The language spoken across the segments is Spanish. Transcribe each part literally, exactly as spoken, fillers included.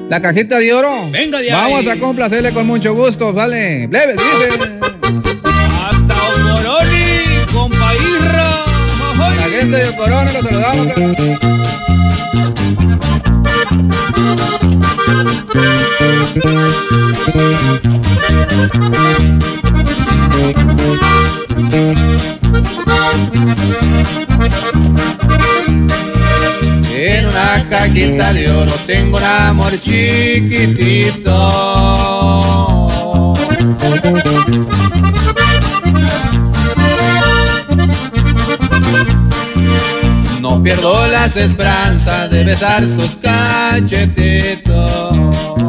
La cajita de oro. Venga de ahí. Vamos a complacerle con mucho gusto, vale. Plebe, dice. Hasta Ocoroni, compa Irra. La gente de Ocoroni lo saludamos. En una cajita de oro tengo un amor chiquitito. No pierdo las esperanzas de besar sus cachetitos.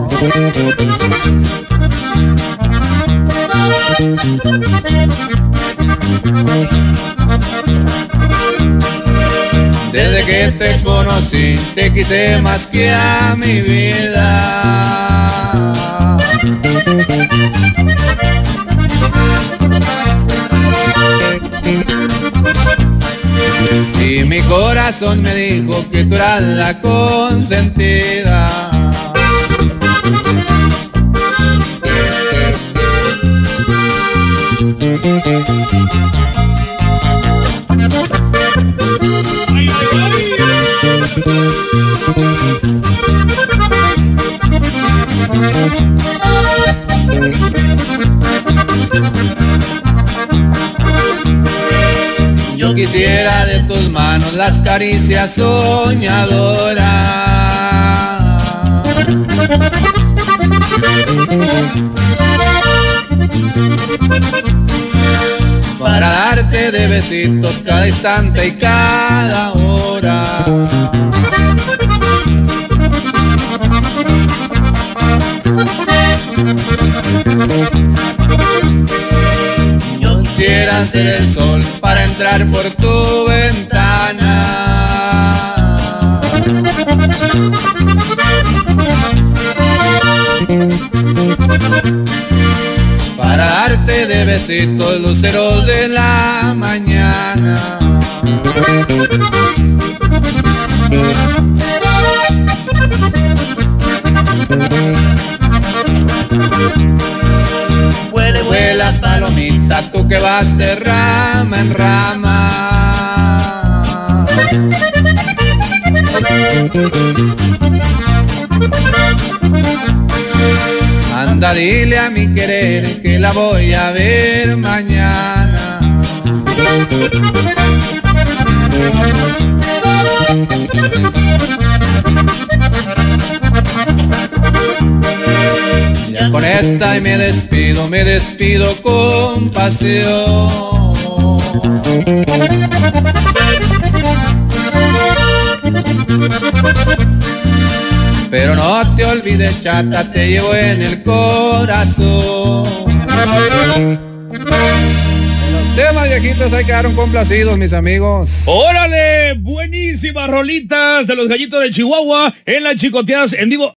Desde que te conocí, te quise más que a mi vida. Y mi corazón me dijo que tú eras la consentida. Ay, ay, ay. Yo quisiera de tus manos las caricias soñadoras, para darte de besitos cada instante y cada hora. Yo quisiera ser el sol para entrar por tu ventana, para darte de besitos luceros de la mañana. Vuela, vuela palomita, tú que vas de rama en rama. Anda, dile a mi querer que la voy a ver mañana. Ya con esta y me despido, me despido con pasión. Pero no te olvides, chata, te llevo en el corazón. Los temas viejitos ahí quedaron complacidos, mis amigos. ¡Órale! Buenísimas rolitas de los gallitos de Chihuahua en las chicoteadas en vivo.